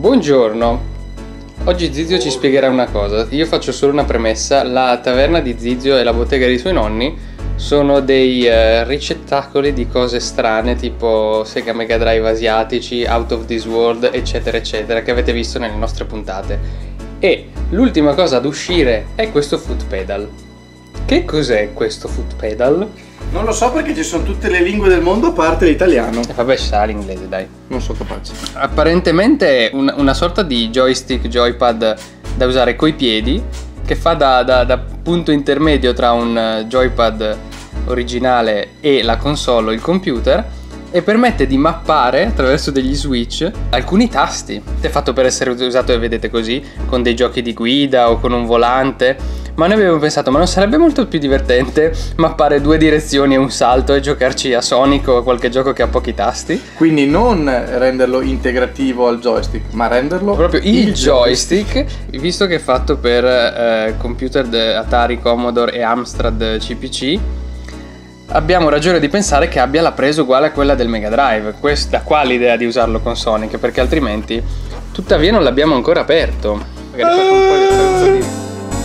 Buongiorno, oggi Zizio ci spiegherà una cosa. Io faccio solo una premessa: la taverna di Zizio e la bottega dei suoi nonni sono dei ricettacoli di cose strane tipo Sega Mega Drive asiatici, Out of This World, eccetera eccetera, che avete visto nelle nostre puntate. E l'ultima cosa ad uscire è questo foot pedal. Che cos'è questo foot pedal? Non lo so perché ci sono tutte le lingue del mondo a parte l'italiano. E vabbè, ci sarà l'inglese, dai. Non sono capace. Apparentemente è una sorta di joystick, joypad da usare coi piedi, che fa da punto intermedio tra un joypad originale e la console o il computer, e permette di mappare attraverso degli switch alcuni tasti. È fatto per essere usato, e vedete così, con dei giochi di guida o con un volante. Ma noi abbiamo pensato, ma non sarebbe molto più divertente mappare due direzioni e un salto e giocarci a Sonic o a qualche gioco che ha pochi tasti? Quindi non renderlo integrativo al joystick, ma renderlo proprio il joystick, visto che è fatto per computer Atari, Commodore e Amstrad CPC. Abbiamo ragione di pensare che abbia la presa uguale a quella del Mega Drive. Questa qua l'idea di usarlo con Sonic, perché altrimenti, tuttavia, non l'abbiamo ancora aperto. Magari fate un po' di...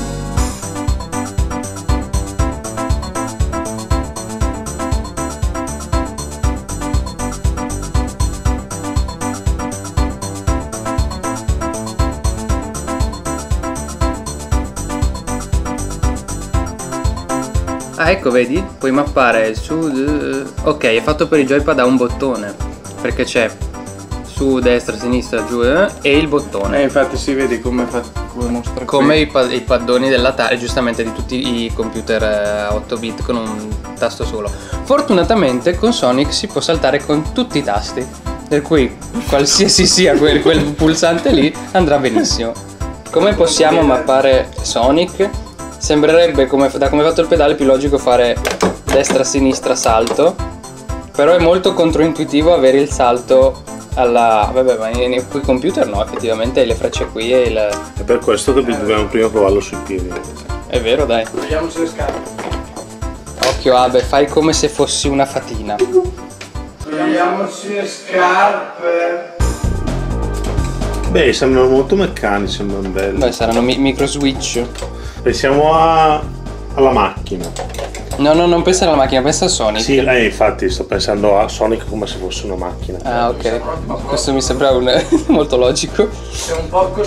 Ah, ecco, vedi? Puoi mappare su... Ok, è fatto per il joypad a un bottone, perché c'è su, destra, sinistra, giù e il bottone. Infatti si vede come mostra come i paddoni dell'Atari, giustamente, di tutti i computer 8 bit con un tasto solo. Fortunatamente con Sonic si può saltare con tutti i tasti, per cui qualsiasi sia quel pulsante lì andrà benissimo. Come possiamo mappare Sonic? Sembrerebbe, da come è fatto il pedale, più logico fare destra-sinistra salto, però è molto controintuitivo avere il salto alla... vabbè, ma nei computer no, effettivamente hai le frecce qui e il... È per questo che dobbiamo prima provarlo sui piedi. È vero, dai. Togliamoci le scarpe. Occhio Abe, fai come se fossi una fatina. Togliamoci le scarpe. Beh, sembrano molto meccanici, sembrano belli. Beh, saranno micro switch. Pensiamo alla macchina. No, non pensare alla macchina, pensa a Sonic. Sì, infatti sto pensando a Sonic come se fosse una macchina. Ah, ok. Questo mi sembra molto logico. C'è un poco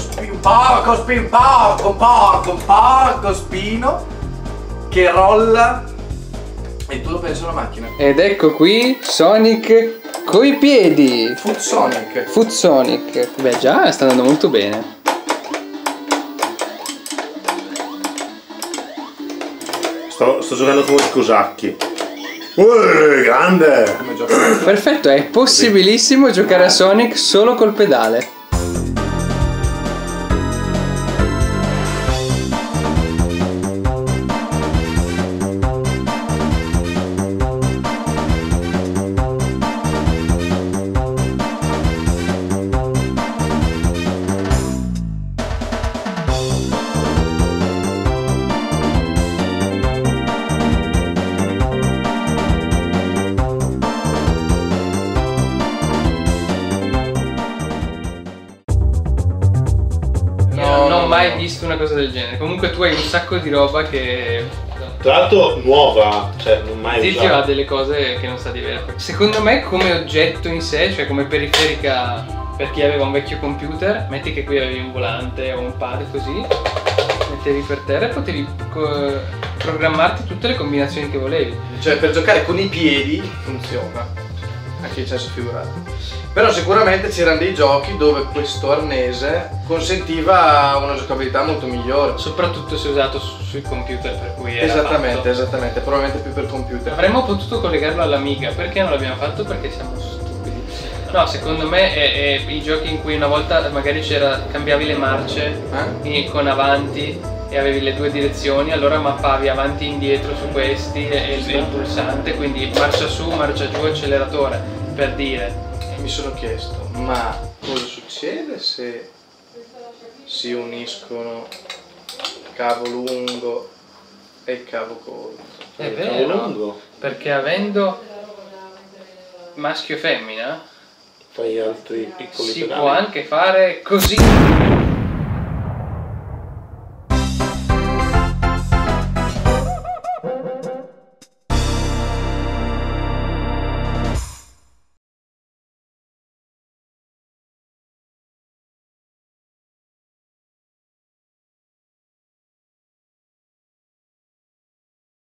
spino che rolla e tu lo pensi alla macchina. Ed ecco qui Sonic coi piedi. Foot Sonic. Foot Sonic. Beh, già sta andando molto bene. Sto giocando come i cosacchi. Grande! Perfetto, è possibilissimo giocare a Sonic solo col pedale. Non ho mai visto una cosa del genere. Comunque tu hai un sacco di roba che... Tra l'altro nuova, cioè non mai Zizio usata. ha delle cose che non sa di vero. Secondo me come oggetto in sé, cioè come periferica per chi aveva un vecchio computer, metti che qui avevi un volante o un pad così, mettevi per terra e potevi programmarti tutte le combinazioni che volevi. Cioè per giocare con i piedi funziona, anche il cesso figurato. Però sicuramente c'erano dei giochi dove questo arnese consentiva una giocabilità molto migliore. Soprattutto se usato sui computer, per cui era Esattamente, fatto. probabilmente più per computer. Avremmo potuto collegarlo all'Amiga, perché non l'abbiamo fatto? Perché siamo stupidi. No, secondo me è i giochi in cui una volta magari cambiavi le marce con avanti e avevi le due direzioni, allora mappavi avanti e indietro su questi e il pulsante, quindi marcia su, marcia giù, acceleratore, per dire. Mi sono chiesto, ma cosa succede se si uniscono cavo lungo e cavo corto? È cavo vero, lungo. perché avendo maschio e femmina Fai altri piccoli Si pedali. può anche fare così.